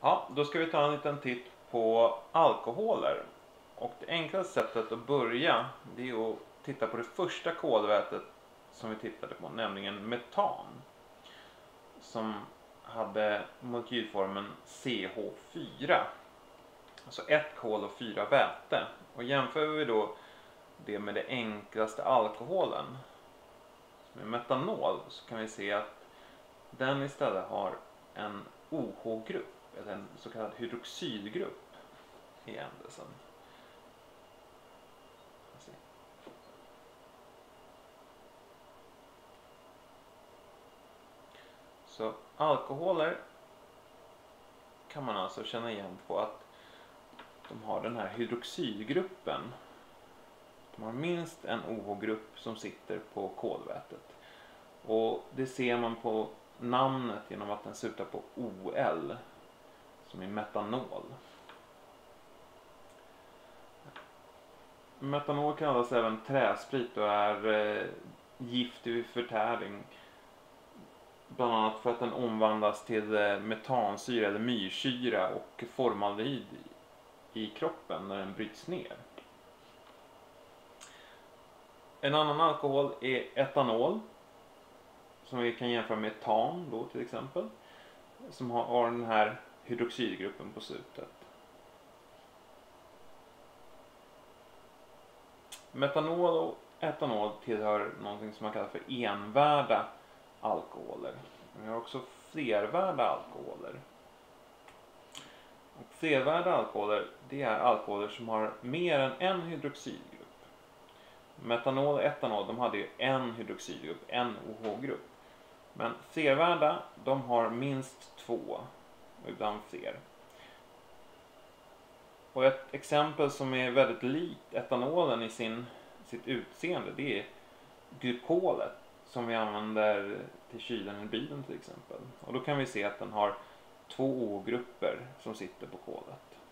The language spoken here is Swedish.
Ja, då ska vi ta en liten titt på alkoholer. Och det enklaste sättet att börja, det är att titta på det första kolvätet som vi tittade på, nämligen metan. Som hade molekylformen CH4. Alltså 1 kol och 4 väte. Och jämför vi då det med det enklaste alkoholen, som är metanol, så kan vi se att den istället har en OH-grupp, eller en så kallad hydroxylgrupp i ändelsen. Så alkoholer kan man alltså känna igen på att de har den här hydroxylgruppen. De har minst en OH-grupp som sitter på kolvätet. Och det ser man på namnet genom att den slutar på OL, som är metanol. Metanol kallas även träsprit och är giftig vid förtäring. Bland annat för att den omvandlas till metansyra eller myrsyra och formaldehyd i kroppen när den bryts ner. En annan alkohol är etanol, som vi kan jämföra med etan då till exempel, som har den här hydroxylgruppen på slutet. Metanol och etanol tillhör någonting som man kallar för envärda alkoholer. Vi har också flervärda alkoholer. Och flervärda alkoholer, det är alkoholer som har mer än en hydroxylgrupp. Metanol och etanol, de hade ju en hydroxylgrupp, en OH-grupp. Men flervärda, de har minst 2 och ibland fler. Och ett exempel som är väldigt likt etanolen i sitt utseende, det är glykolet som vi använder till kylen i bilen till exempel. Och då kan vi se att den har 2 OH-grupper som sitter på kolet.